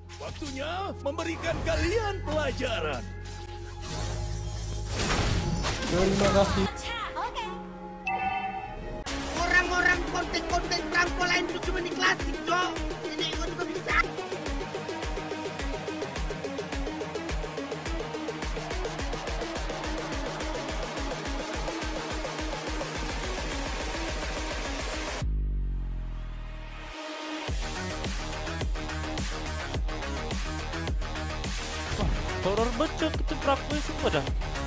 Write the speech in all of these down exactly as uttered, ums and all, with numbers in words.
Waktunya memberikan kalian pelajaran. Terima kasih. Orang-orang konten-konten trampolin itu cuma di klasik, Cok. Ini gue juga bisa. Horor becek itu Franco semua dah.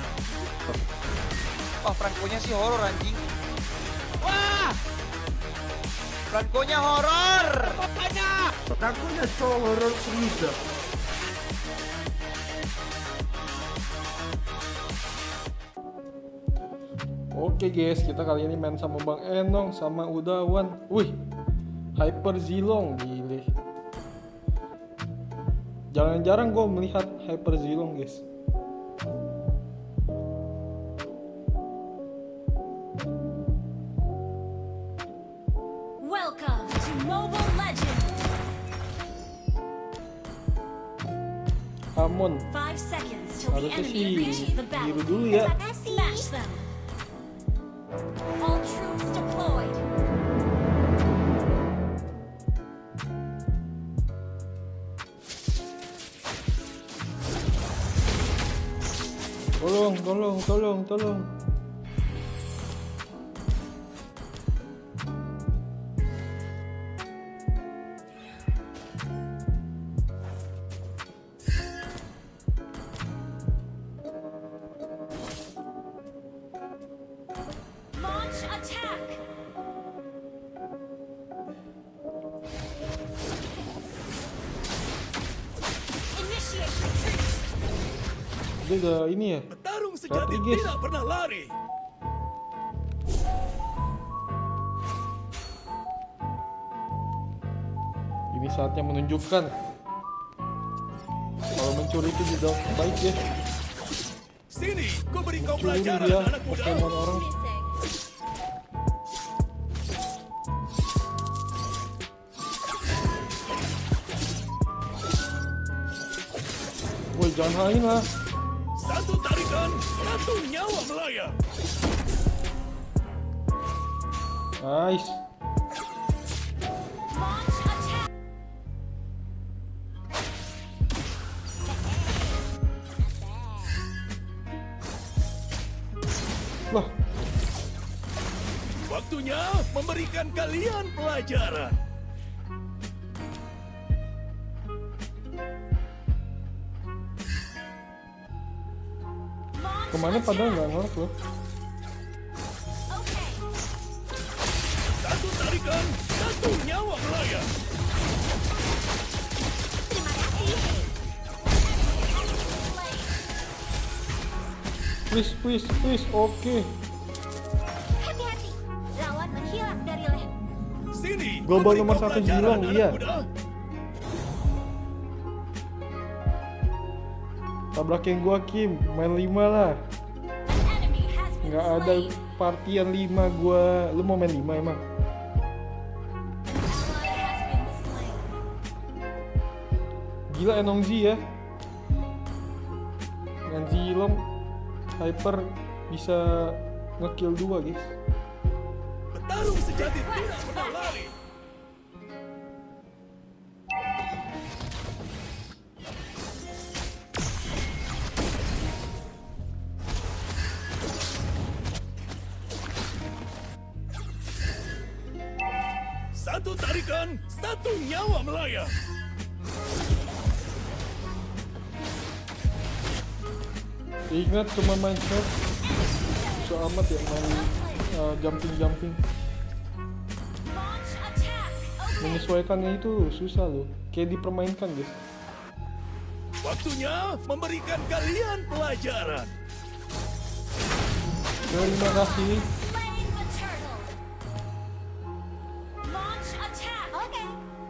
Wah, Franco-nya sih horor anjing. Wah! Franco-nya horor. Apanya? Franco-nya cowok horor serius dah. Oke guys, kita kali ini main sama Bang Enong sama Udawan. Wih, Hyper Zilong, gile. Jarang-jarang gue melihat Hyper Zilong guys. Welcome to Mobile Legends. Amon, Five seconds till the harusnya enemy sih reaches the biru battle. dulu ya. Smash them. All troops deployed. Tolong, tolong, tolong, tolong. Launch attack. Initiate retreat. Dia udah ini ya. Petarung sejati Rodriguez. tidak pernah lari. Ini saatnya menunjukkan kalau mencuri itu tidak baik ya. Sini, gue beri kau Curi pelajaran dia anak muda. Pokemon orang. Woi, jangan hain lah. Satu tarikan, satu nyawa melayang. Nice. Launch attack. Wah, Waktunya memberikan kalian pelajaran. Launch kemana padahal attack. nggak ngelak loh. Okay. Satu tarikan, satu nyawa melayang. Terima kasih. Please, please, please. Oke. Hati-hati. Lawan menghilang dari lane. Sini, Global gua beri nomor kau satu pelajaran, Zilong, anak iya. muda. Tabrakin gua Kim, main lima lah. An enemy has been Nggak ada slain. partian lima gua. Lu mau main lima emang? Ally has been slain. Gila Enong Z ya. Dengan Zilong Hyper bisa ngekill dua guys. Petarung sejati tidak pernah lari. Satu tarikan, satu nyawa melayang. Ingat cuma main shot. So amat ya main uh, jumping-jumping. Launch attack. Okay. Menyesuaikannya itu susah loh. Kayak dipermainkan guys. Waktunya memberikan kalian pelajaran. Terima kasih. Slain the turtle. Launch attack. Okay.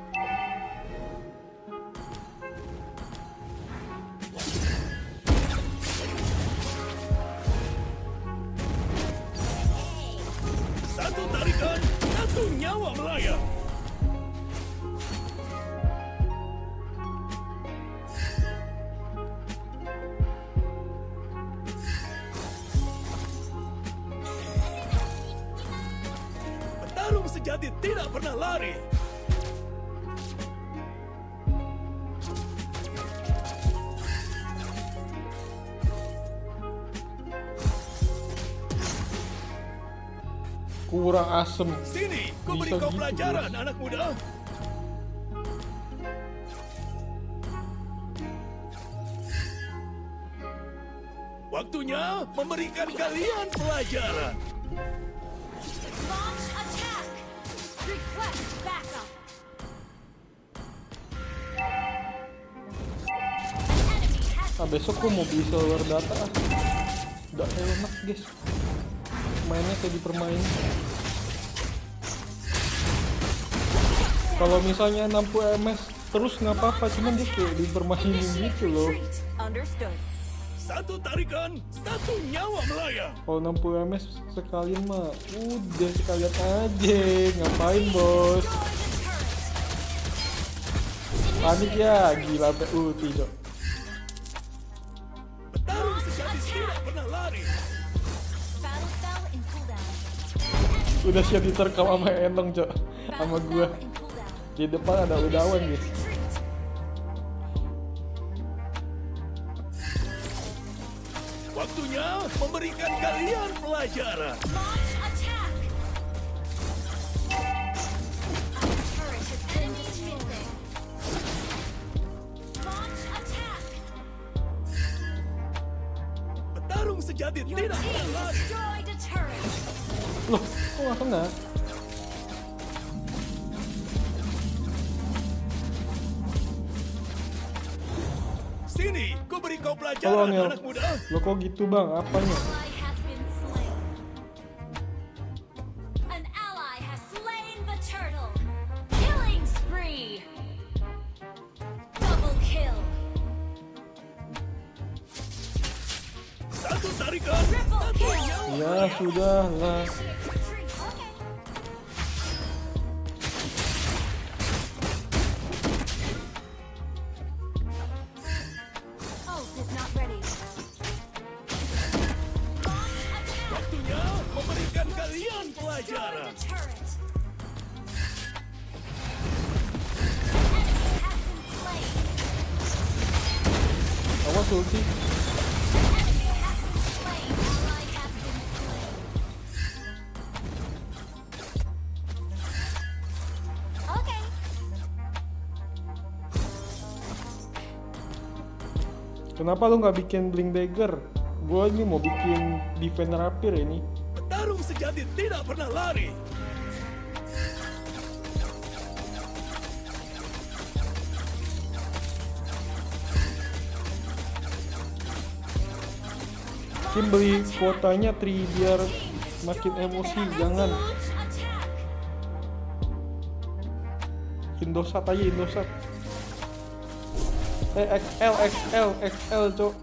Satu tarikan, satu nyawa melayang. sejati tidak pernah lari. Kurang asem. Sini, ku beri Bisa kau gitu, pelajaran, bos. anak muda. Waktunya memberikan kalian pelajaran. Launch attack. Request backup. An enemy has Ah besok gua mau beli silver data ah. Udah enak guys. Mainnya kayak dipermainin. Kalau misalnya enam puluh M S terus nggak apa-apa, cuman dia kayak dipermainin gitu loh. Understood. Satu tarikan, satu nyawa melayang. Kalau enam puluh M S sekalian mah udah sekalian aja. Ngapain bos? Panik ya, gila sampai ulti cok. Petarung sejati tidak pernah lari. Battle spell in cooldown. Udah siap diterkam sama Enong cok, sama Battle gua. spell in cooldown. Di depan ada udawan guys. Retreat. Waktunya memberikan kalian pelajaran. Launch attack. Our turret has been destroyed. Launch attack. Petarung sejati Your tidak team pernah lari. destroyed a turret. Loh, kok nggak kena? Sini, ku beri kau Halo pelajaran, Nel. anak muda. Lo kok gitu bang? Apanya? Ally has been slain. An ally has slain the turtle. Killing spree. Double kill. Satu tarikan, Triple satu kill. nyawa. Ya sudah lah. Retreat. Okay. Ult is not ready. Launch attack. Waktunya memberikan kalian Destroy pelajaran. the turret. Enemy has been slain. Awas ulti. Enemy has been slain. Ally has been slain. Okay. Kenapa lu nggak bikin Blink Dagger? Gua ini mau bikin Defend Rapier ini. Petarung sejati tidak pernah lari. Kim beli kuotanya tri biar makin emosi, jangan. Launch attack. Indosat aja Indosat. Eh X L X L X L cok.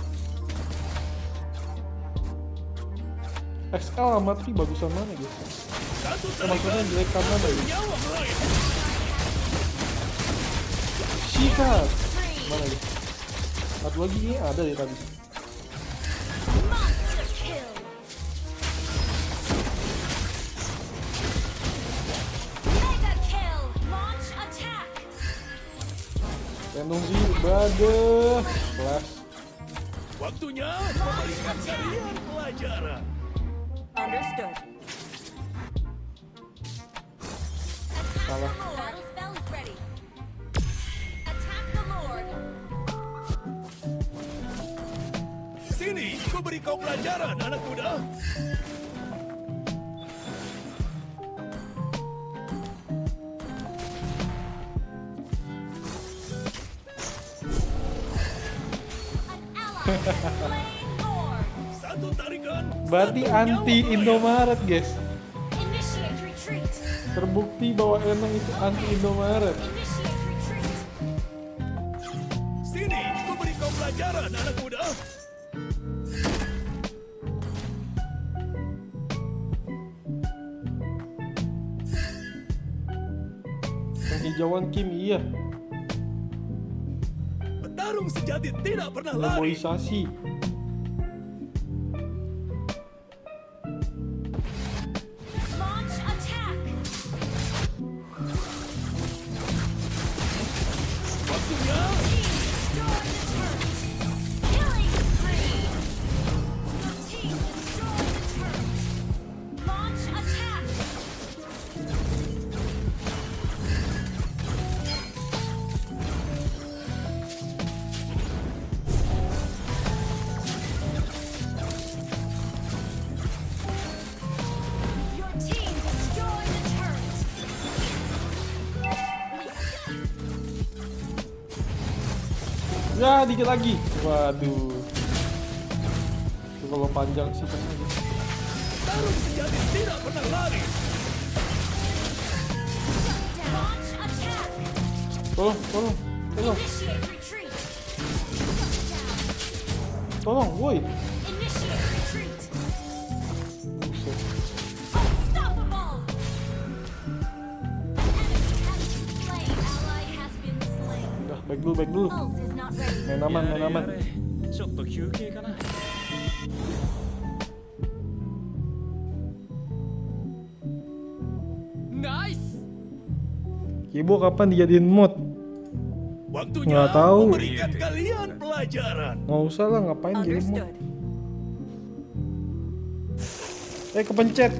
X L sama tri bagusan mana guys? Satu Eh, maksudnya tarikan, jelek mana satu guys? nyawa melayang. Shikat. Spree. Mana guys? Satu lagi ini ada deh tadi. Monster kill. Mega kill. Launch attack. Tendung sih, baduh. Flash. Waktunya memberikan kalian pelajaran. Understood. Salah. Battle spell is ready. Attack the Lord. Sini, ku beri kau pelajaran, anak muda. An ally has slain Lord. Satu tarikan, Berarti satu anti nyawa melayang. Indomaret guys. Initiate retreat. Terbukti bahwa emang itu anti Indomaret. Initiate retreat. Sini, ku beri kau pelajaran, anak muda. Penghijauan Kim iya. Petarung sejati tidak pernah lari. Mobilisasi. Launch attack. Waktunya. Killing spree. Your team destroyed the turret. Launch attack. Your team destroyed the turret. Ya, dikit lagi. Waduh. Itu kalau panjang sih kan aja. Tarung sejati tidak pernah lari. Launch attack. Tolong, tolong, tolong, Initiate retreat. tolong, woi. Initiate retreat. Buset. Unstoppable. Enemy has been slain. Ally has been slain. Udah, back dulu, back dulu. Ult is not ready. Main aman, main aman. ちょっと休憩かな。 Kibo kapan dijadiin mod? Waktunya Nggak tahu. memberikan kalian pelajaran. Nggak usah lah, ngapain jadi mod? Eh, kepencet.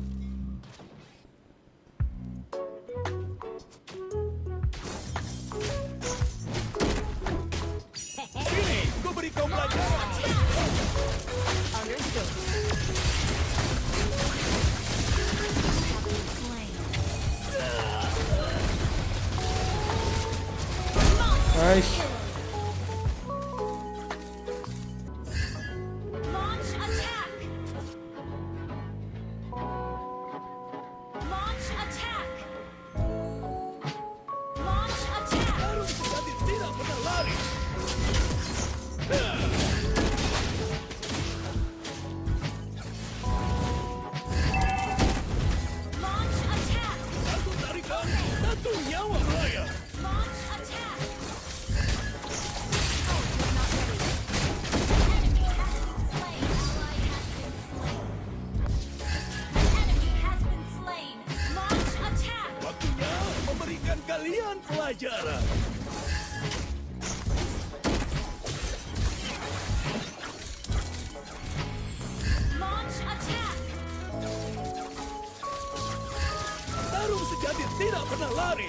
Sini, gue beri kau pelajaran. Slain. Nice. Launch attack. Launch attack. Launch attack. Tarung sejati tidak pernah lari. Launch attack. Satu tarikan, satu nyawa melayang. Launch attack. Enemy has been slain. Ally has been slain. Enemy has been slain. Launch attack. Waktunya memberikan kalian pelajaran. Launch attack. Tarung sejati tidak pernah lari.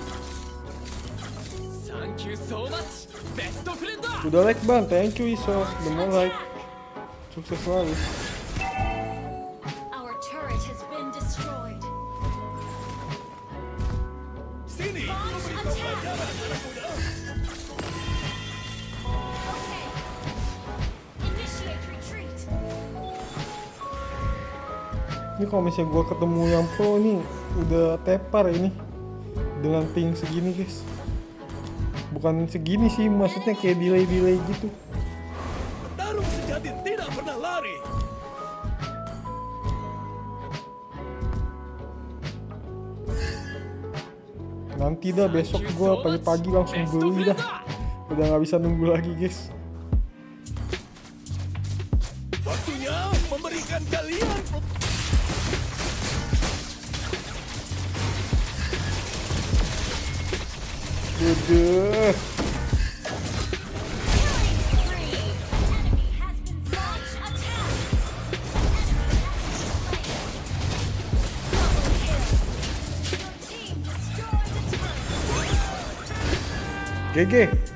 Thank you so much, best friend. Udah like bang, thank you Isos. Udah mau like. Sukses selalu. Our turret has been destroyed. Sini, gue beri kau pelajaran, anak muda. Okay. Initiate retreat. Ini kalau misalnya gua ketemu yang pro nih, udah tepar ini. Dengan ping segini guys. Bukan segini sih, maksudnya kayak delay-delay gitu. Tarung sejati tidak pernah lari. Nanti dah besok gua pagi-pagi langsung beli dah. Udah nggak bisa nunggu lagi guys. Waktunya memberikan kalian pe- Udah. Killing spree. Enemy has been launch attack. Double kill. Your team destroyed the turret. G G.